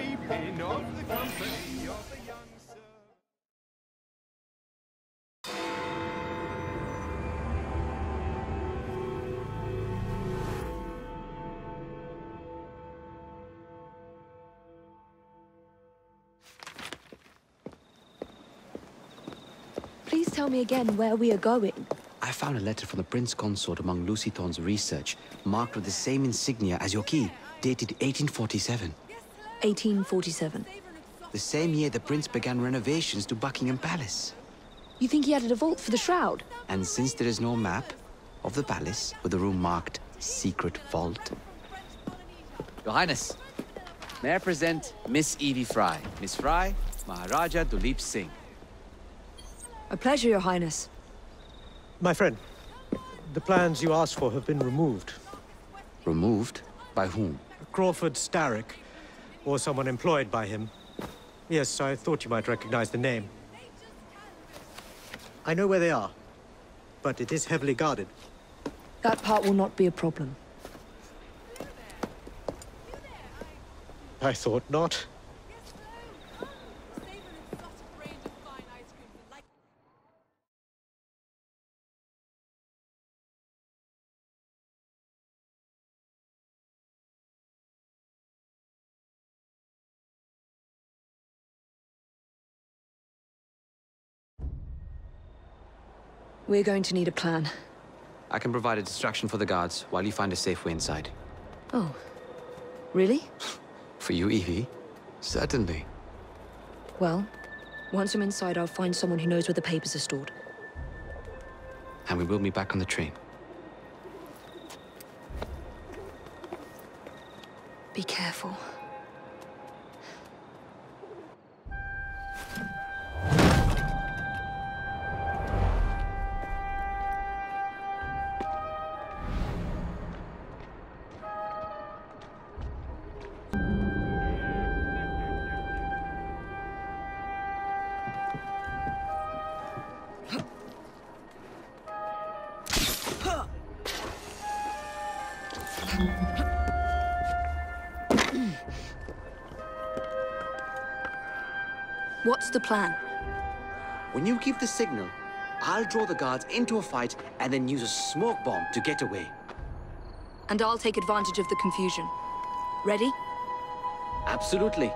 keeping of the company of the young sir. Please tell me again where we are going. I found a letter from the Prince Consort among Lucy Thorne's research, marked with the same insignia as your key, dated 1847. 1847. The same year the Prince began renovations to Buckingham Palace. You think he added a vault for the shroud? And since there is no map of the palace with a room marked Secret Vault... Your Highness, may I present Miss Evie Fry. Miss Fry, Maharaja Duleep Singh. A pleasure, Your Highness. My friend, the plans you asked for have been removed. Removed? By whom? Crawford Starrick, or someone employed by him. Yes, I thought you might recognize the name. I know where they are, but it is heavily guarded. That part will not be a problem. I thought not. We're going to need a plan. I can provide a distraction for the guards while you find a safe way inside. Oh. Really? For you, Evie? Certainly. Well, once I'm inside, I'll find someone who knows where the papers are stored. And we will meet back on the train. Be careful. What's the plan? When you give the signal, I'll draw the guards into a fight and then use a smoke bomb to get away. And I'll take advantage of the confusion. Ready? Absolutely.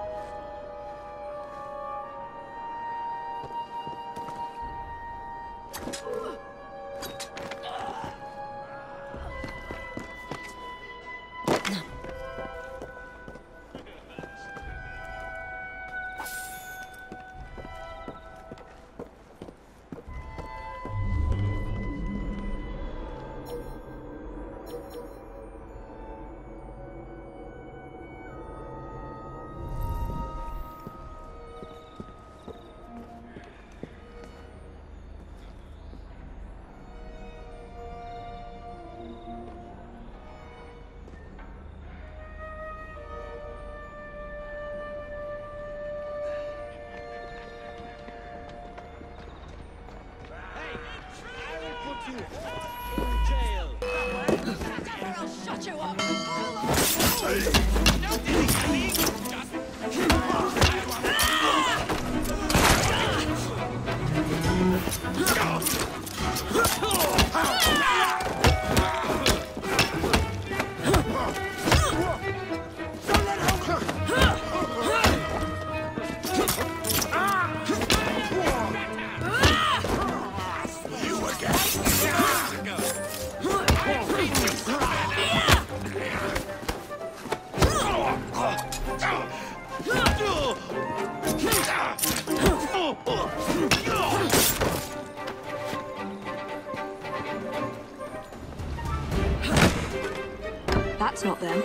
That's not them.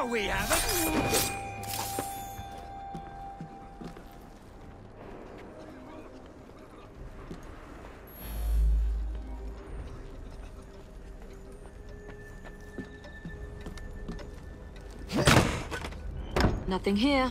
Now we have it! Nothing here.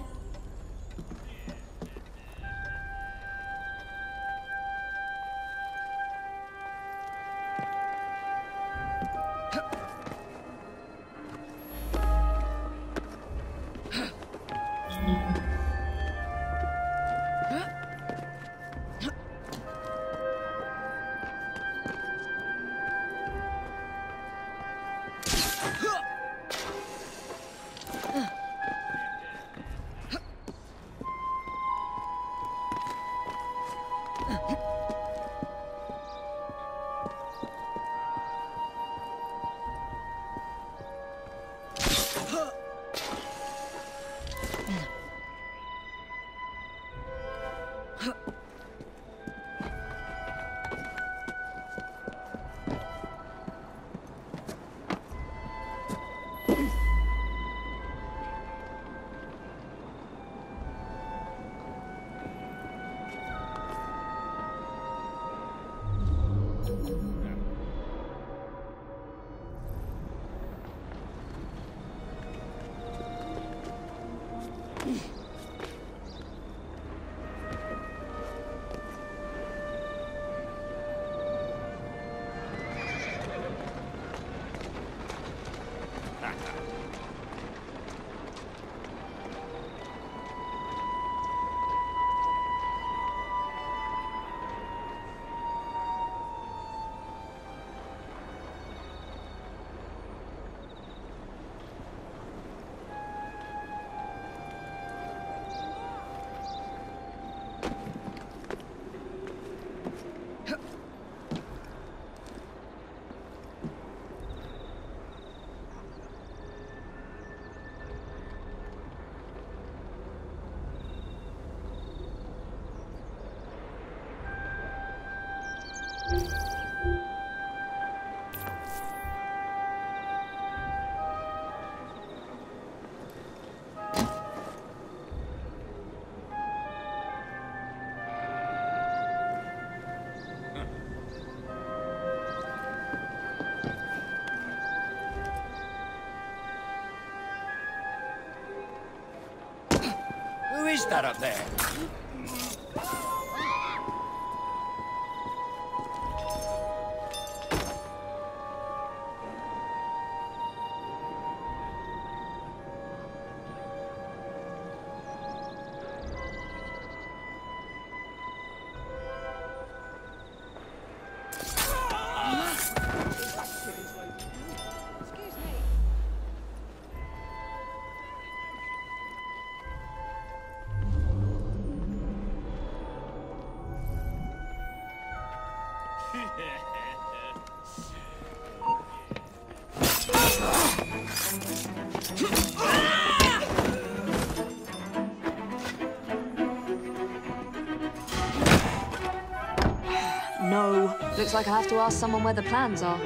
Who is that up there? No. Looks like I have to ask someone where the plans are.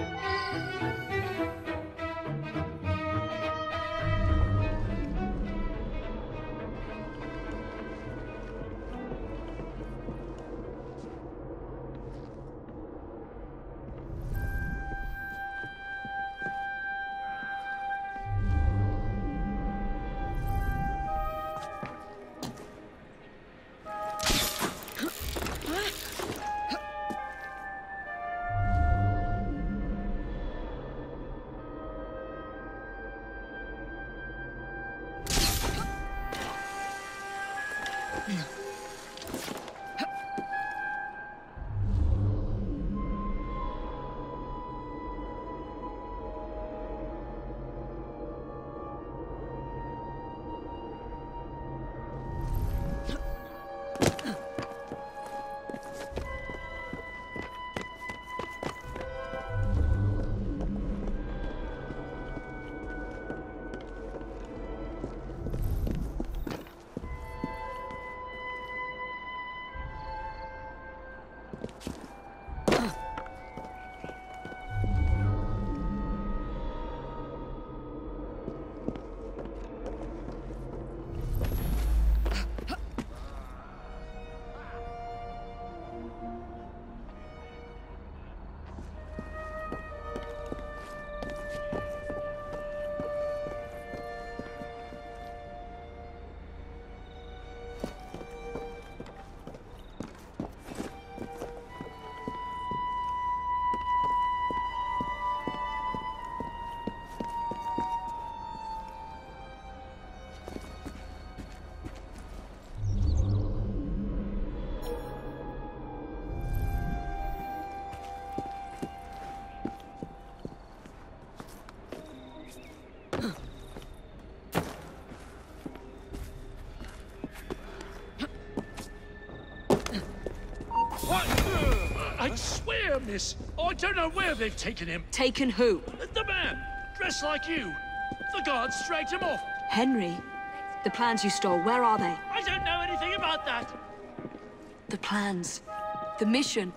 I swear, miss, I don't know where they've taken him. Taken who? The man, dressed like you. The guards dragged him off. Henry? The plans you stole, where are they? I don't know anything about that. The plans. The mission.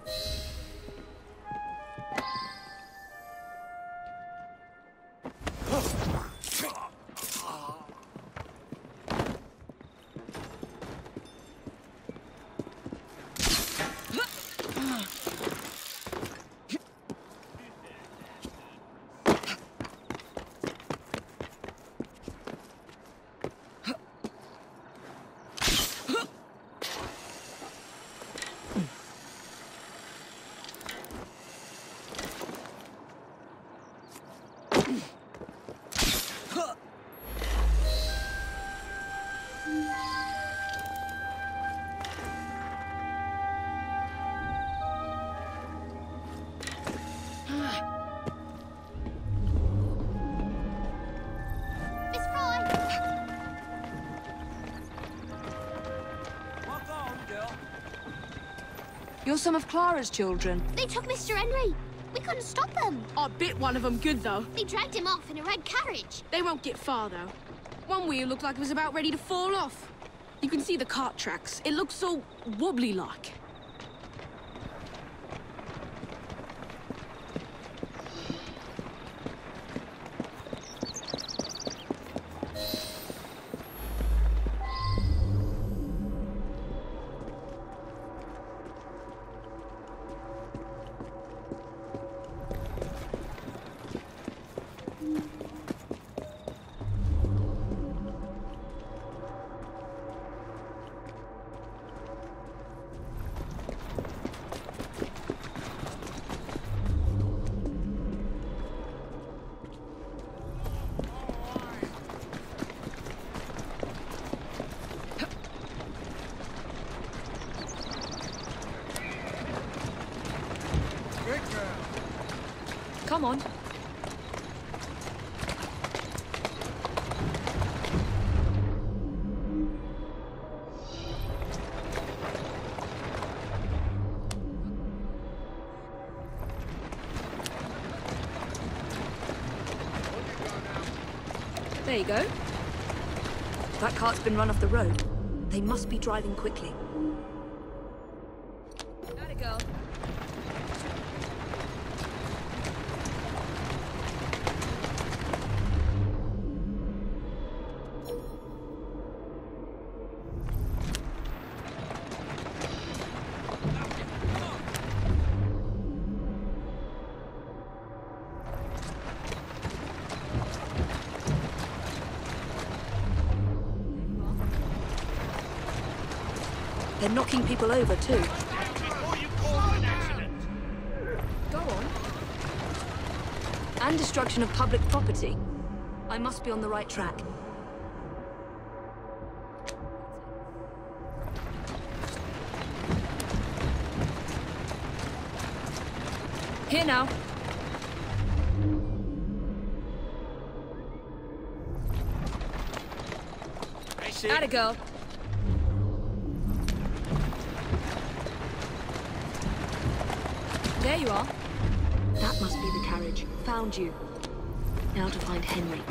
Miss Fry! Walk on, girl. You're some of Clara's children. They took Mr. Henry. We couldn't stop them. I bit one of them good, though. They dragged him off in a red carriage. They won't get far, though. One wheel looked like it was about ready to fall off. You can see the cart tracks. It looks so wobbly-like. Come on. There you go. That cart's been run off the road. They must be driving quickly. Gotta go. They're knocking people over, too. Before you cause an accident. Go on. And destruction of public property. I must be on the right track. Here now. Atta girl. There you are. That must be the carriage. Found you. Now to find Henry.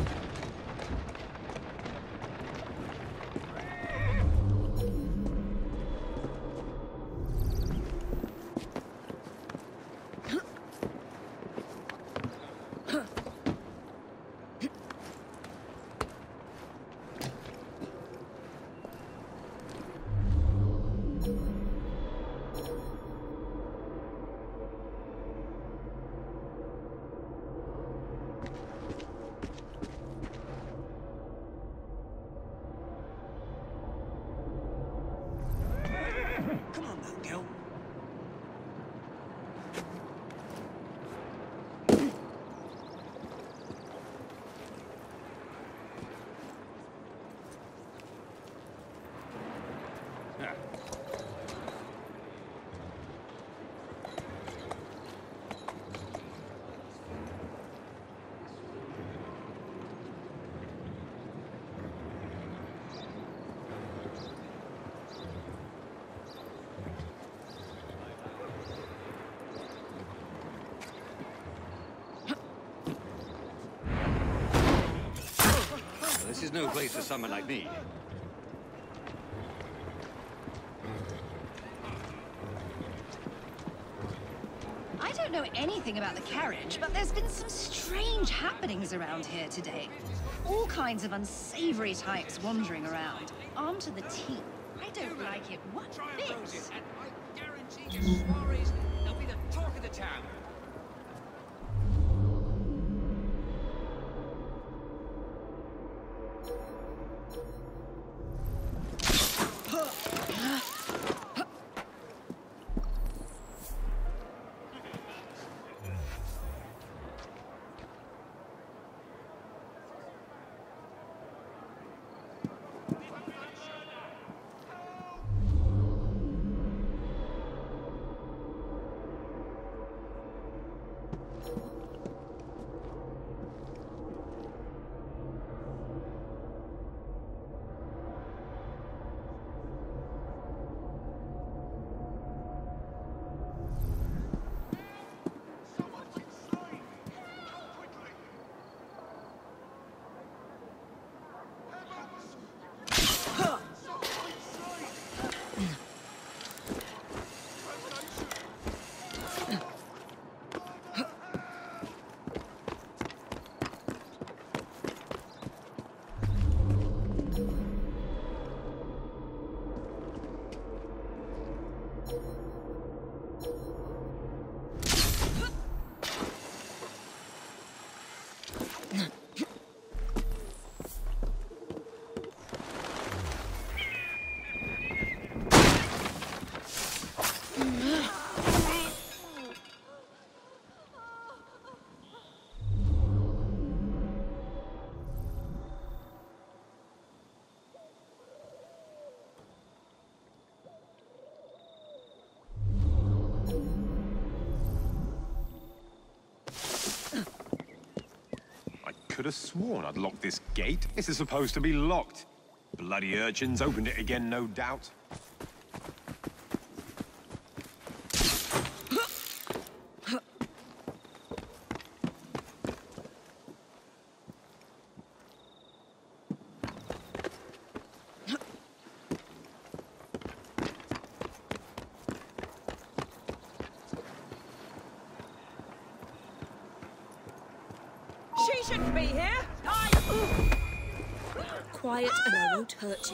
is no place for someone like me. I don't know anything about the carriage, but there's been some strange happenings around here today. All kinds of unsavory types wandering around, armed to the teeth. I don't like it one bit. And I guarantee you, Suarez, they'll be the talk of the town. Could have sworn I'd locked this gate. This is supposed to be locked. Bloody urchins opened it again, no doubt. She shouldn't be here. Quiet and I won't hurt you.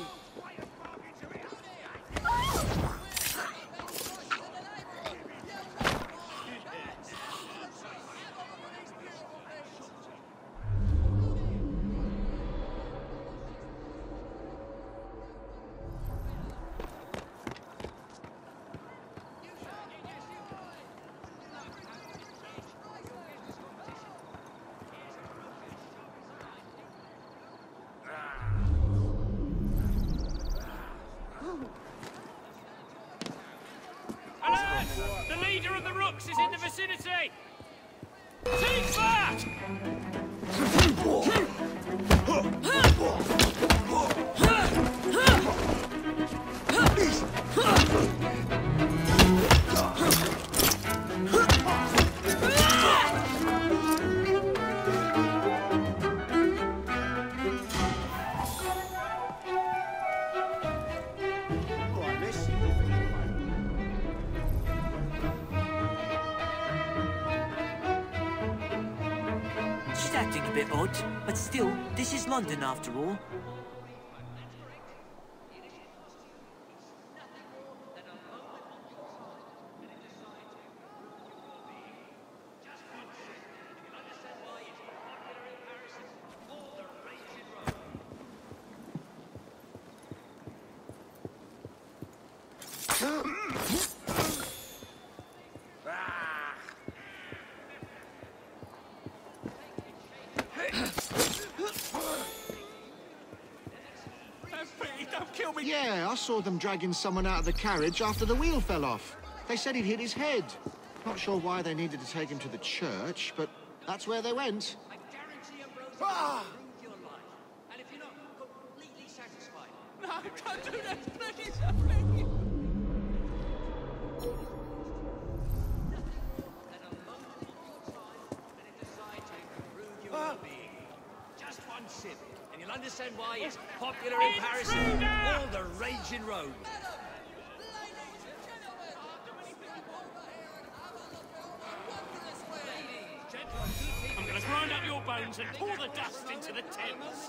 The leader of the Rooks is in the vicinity! Take that! She's acting a bit odd, but still, this is London after all. Yeah, I saw them dragging someone out of the carriage after the wheel fell off. They said he'd hit his head. Not sure why they needed to take him to the church, but that's where they went. I guarantee you, Bros, ruined your life. And if you're not completely satisfied... No, don't do that, please, I beg you. Just one sip, and you'll understand why it's popular in Paris and all the raging road. I'm gonna grind up your bones and pour the dust into the Thames.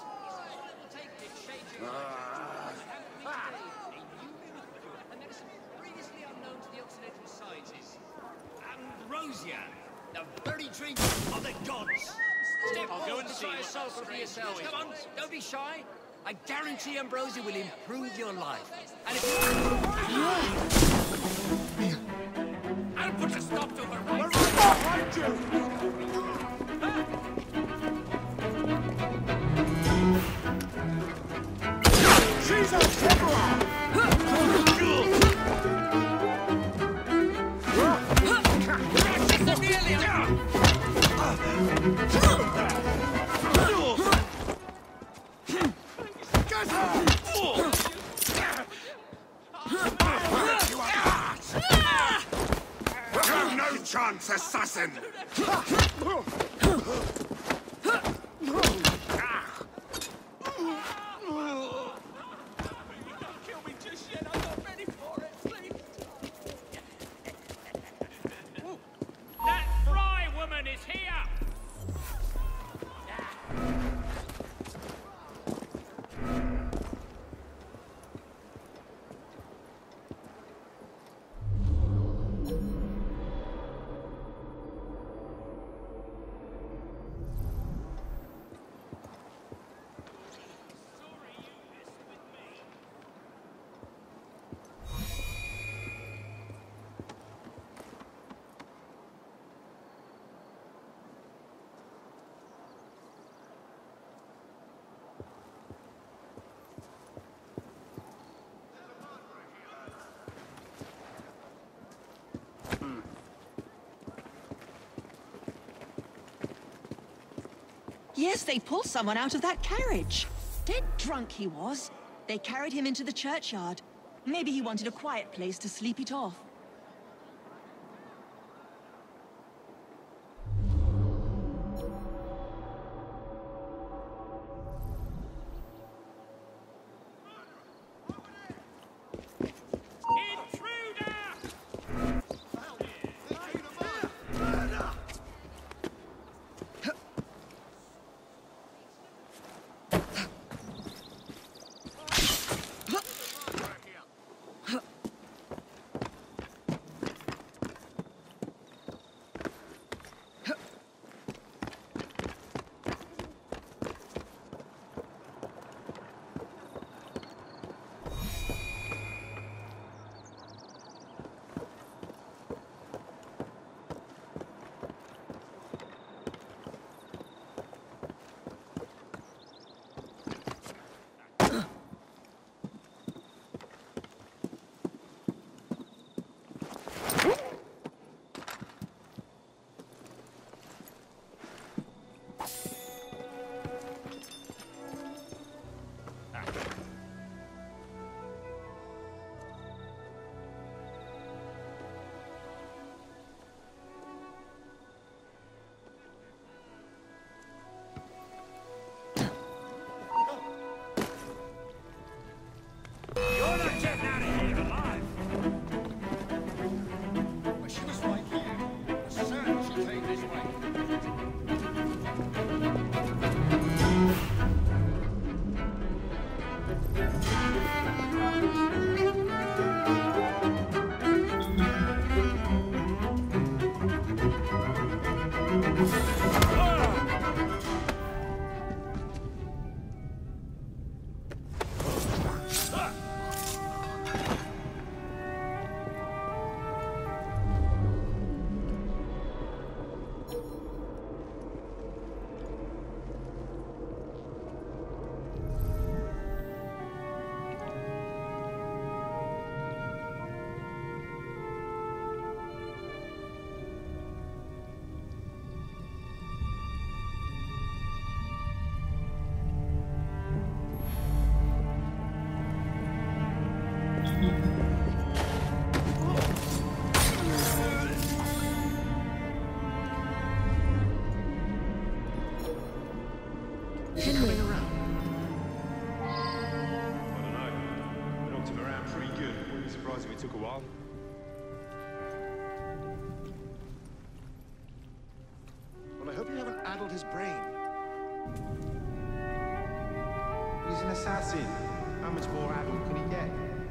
Previously unknown to the Occidental sciences. Ambrosia, the very dream of the gods. Step I'll go and forward see try a what sample for yourselves. Come on, don't be shy. I guarantee ambrosia will improve your life. And if you... I'll put a stop to her right behind you! She's a Templar! No chance, assassin! That Fry woman is here! Yes, they pulled someone out of that carriage. Dead drunk he was. They carried him into the churchyard. Maybe he wanted a quiet place to sleep it off. took a while. Well, I hope you haven't addled his brain. He's an assassin. How much more addled could he get?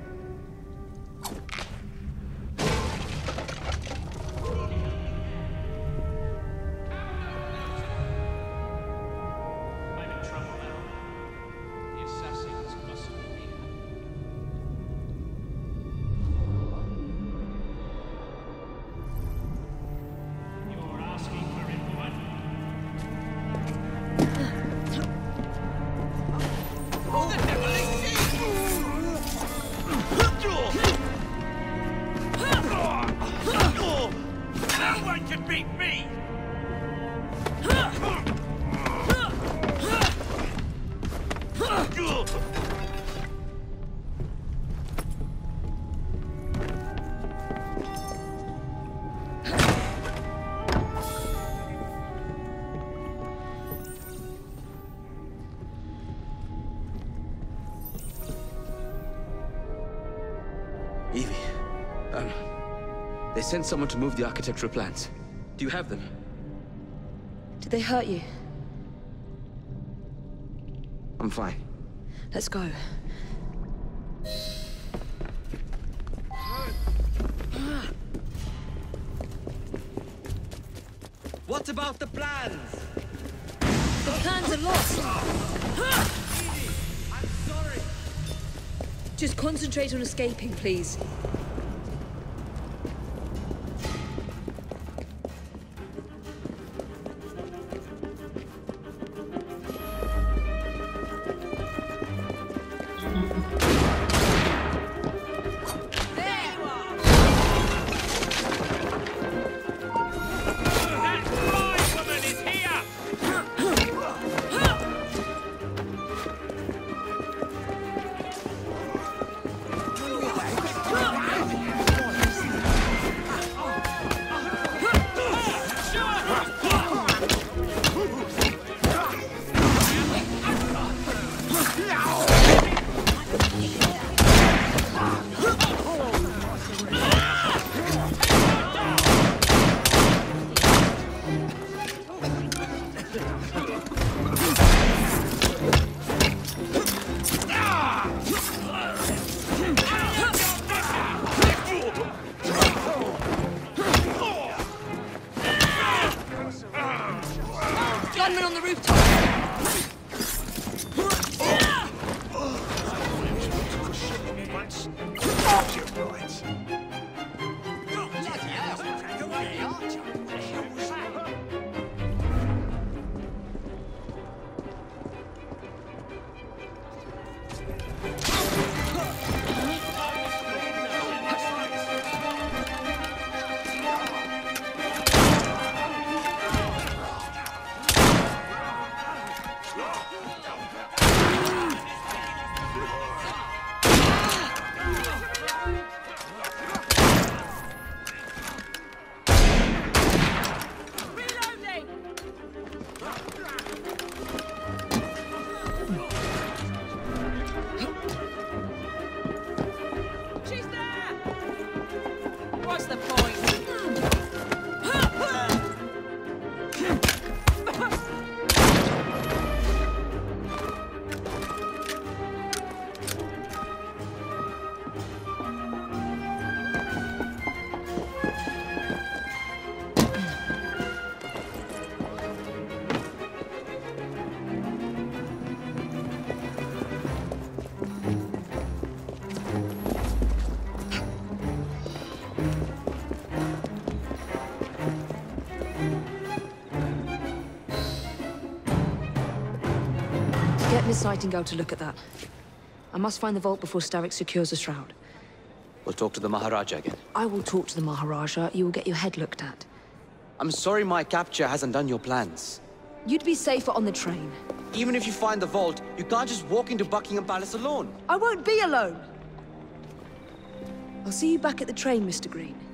I'm in trouble now. The assassins mustn't be here. You're asking for it, woman. Oh, the devil is no one can beat me! Evie, they sent someone to move the architectural plans. Do you have them? Did they hurt you? I'm fine. Let's go. What about the plans? The plans are lost. I'm sorry. Just concentrate on escaping, please. Gunmen on the rooftop! What's the point? Get Miss Nightingale to look at that. I must find the vault before Starrick secures the shroud. We'll talk to the Maharaja again. I will talk to the Maharaja. You will get your head looked at. I'm sorry my capture hasn't done your plans. You'd be safer on the train. Even if you find the vault, you can't just walk into Buckingham Palace alone. I won't be alone! I'll see you back at the train, Mr. Green.